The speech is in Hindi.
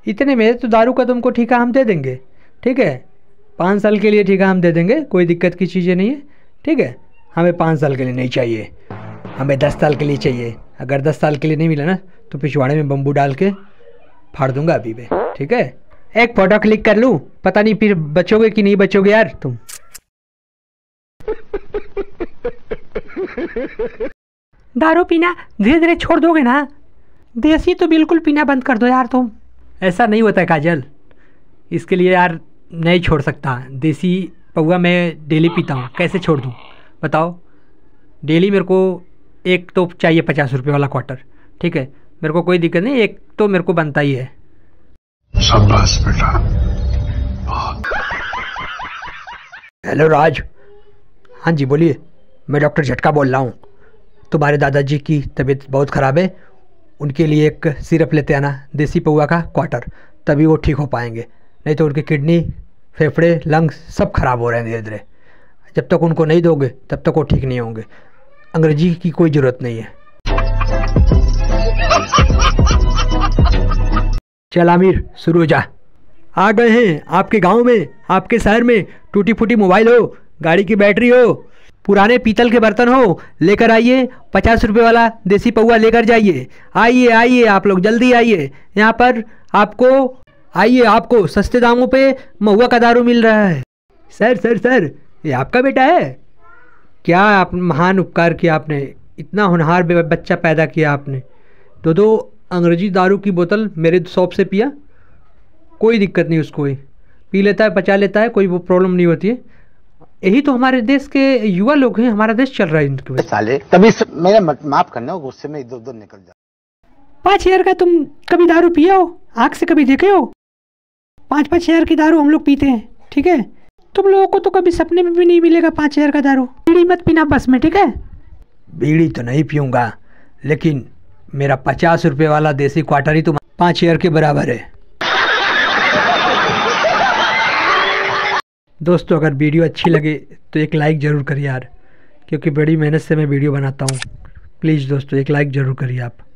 इतने में तो दारू का तुमको ठेका हम दे देंगे, ठीक है। 5 साल के लिए ठेका हम दे देंगे, कोई दिक्कत की चीज़ें नहीं है, ठीक है। हमें 5 साल के लिए नहीं चाहिए, हमें 10 साल के लिए चाहिए। अगर 10 साल के लिए नहीं मिला ना तो पिछवाड़े में बम्बू डाल के फाड़ दूंगा अभी में, ठीक है। एक फ़ोटो क्लिक कर लूँ, पता नहीं फिर बचोगे कि नहीं बचोगे यार तुम। दारू पीना धीरे धीरे छोड़ दोगे ना? देसी तो बिल्कुल पीना बंद कर दो यार तुम। ऐसा नहीं होता है काजल, इसके लिए यार नहीं छोड़ सकता। देसी पौवा मैं डेली पीता हूँ, कैसे छोड़ दूँ बताओ। डेली मेरे को एक तो चाहिए 50 रुपये वाला क्वार्टर, ठीक है। मेरे को कोई दिक्कत नहीं, एक तो मेरे को बनता ही है। शाबाश बेटा। हेलो राज। हाँ जी बोलिए, मैं डॉक्टर झटका बोल रहा हूँ। तुम्हारे दादाजी की तबीयत बहुत ख़राब है, उनके लिए एक सिरप लेते आना देसी पौवा का क्वार्टर, तभी वो ठीक हो पाएंगे। नहीं तो उनकी किडनी, फेफड़े, लंग्स सब खराब हो रहे हैं धीरे धीरे। जब तक उनको नहीं दोगे तब तक वो ठीक नहीं होंगे। अंग्रेजी की कोई ज़रूरत नहीं है। चल आमिर शुरू हो जा। आ गए हैं आपके गांव में, आपके शहर में। टूटी फूटी मोबाइल हो, गाड़ी की बैटरी हो, पुराने पीतल के बर्तन हो, लेकर आइए। 50 रुपये वाला देसी पौवा लेकर जाइए। आइए आइए आप लोग जल्दी आइए, यहाँ पर आपको सस्ते दामों पे महुआ का दारू मिल रहा है। सर सर सर, ये आपका बेटा है क्या? आप महान उपकार किया आपने, इतना होनहार बच्चा पैदा किया आपने। दो अंग्रेजी दारू की बोतल मेरे शॉप से पिया, कोई दिक्कत नहीं उसको, ही पी लेता है, पचा लेता है, कोई वो प्रॉब्लम नहीं होती है। यही तो हमारे देश के युवा लोग हैं, हमारा देश चल रहा है इनके वजह से। साले तभी मेरा माफ करना, गुस्से में इधर उधर निकल जा। 5,000 का तुम कभी दारू पिए हो? आँख से कभी देखे हो? 5-5 हज़ार की दारू हम लोग पीते हैं, ठीक है। तुम लोगों को तो कभी सपने में भी नहीं मिलेगा 5,000 का दारू। बीड़ी मत पीना बस में, ठीक है। बीड़ी तो नहीं पीऊँगा, लेकिन मेरा 50 रुपये वाला देसी क्वार्टर ही तो 5,000 के बराबर है। दोस्तों अगर वीडियो अच्छी लगे तो एक लाइक ज़रूर करिए यार, क्योंकि बड़ी मेहनत से मैं वीडियो बनाता हूँ। प्लीज़ दोस्तों एक लाइक ज़रूर करिए आप।